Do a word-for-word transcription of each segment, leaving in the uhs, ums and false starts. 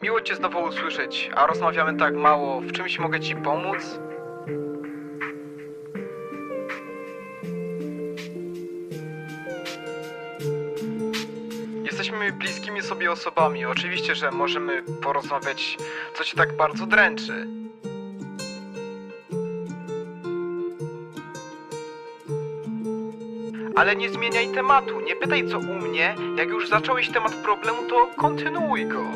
Miło Cię znowu usłyszeć, a rozmawiamy tak mało. W czymś mogę Ci pomóc? Jesteśmy bliskimi sobie osobami. Oczywiście, że możemy porozmawiać, co Cię tak bardzo dręczy. Ale nie zmieniaj tematu, nie pytaj co u mnie. Jak już zacząłeś temat problemu, to kontynuuj go.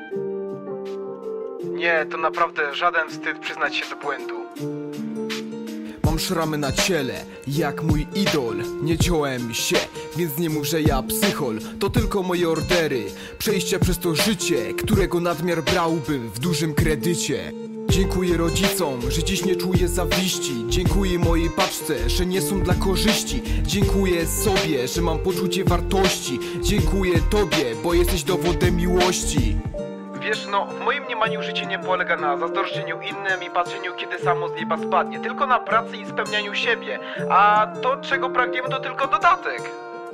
Nie, to naprawdę żaden wstyd przyznać się do błędu. Mam szramy na ciele, jak mój idol. Nie ciąłem się, więc nie mów, że ja psychol. To tylko moje ordery, przejścia przez to życie, którego nadmiar brałbym w dużym kredycie. Dziękuję rodzicom, że dziś nie czuję zawiści. Dziękuję mojej paczce, że nie są dla korzyści. Dziękuję sobie, że mam poczucie wartości. Dziękuję Tobie, bo jesteś dowodem miłości. Wiesz, no, w moim mniemaniu życie nie polega na zazdroszczeniu innym i patrzeniu, kiedy samo z nieba spadnie. Tylko na pracy i spełnianiu siebie. A to, czego pragniemy, to tylko dodatek.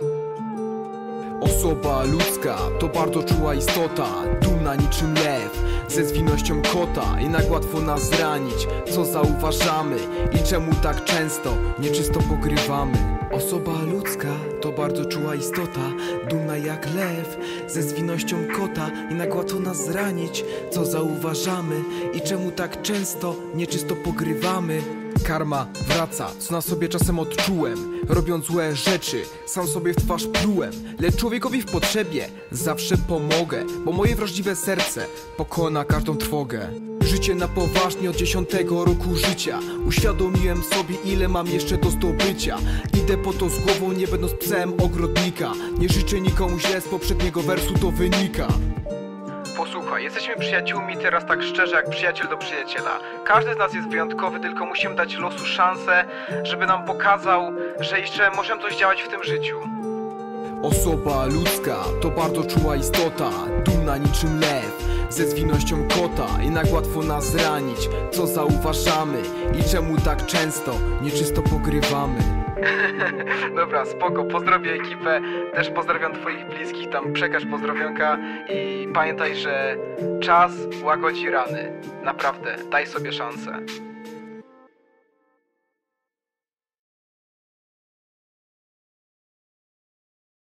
Osoba ludzka to bardzo czuła istota, dumna niczym lew, ze zwinnością kota. Jednak łatwo nas zranić, co zauważamy i czemu tak często nieczysto pogrywamy. Osoba ludzka to bardzo czuła istota, dumna jak lew, ze zwinnością kota. Jednak łatwo nas zranić, co zauważamy i czemu tak często nieczysto pogrywamy. Karma wraca, co na sobie czasem odczułem. Robiąc złe rzeczy, sam sobie w twarz plułem. Lecz człowiekowi w potrzebie zawsze pomogę, bo moje wrażliwe serce pokona każdą trwogę. Życie na poważnie od dziesiątego roku życia. Uświadomiłem sobie, ile mam jeszcze do zdobycia. Idę po to z głową, nie będąc psem ogrodnika. Nie życzę nikomu źle, z poprzedniego wersu to wynika. Posłuchaj, jesteśmy przyjaciółmi teraz tak szczerze jak przyjaciel do przyjaciela. Każdy z nas jest wyjątkowy, tylko musimy dać losu szansę, żeby nam pokazał, że jeszcze możemy coś działać w tym życiu. Osoba ludzka to bardzo czuła istota, dumna niczym lew, ze zwinnością kota. Jednak łatwo nas zranić, co zauważamy i czemu tak często nieczysto pogrywamy. Dobra, spoko, pozdrowię ekipę, też pozdrawiam twoich bliskich, tam przekaż pozdrowionka i pamiętaj, że czas łagodzi rany. Naprawdę, daj sobie szansę.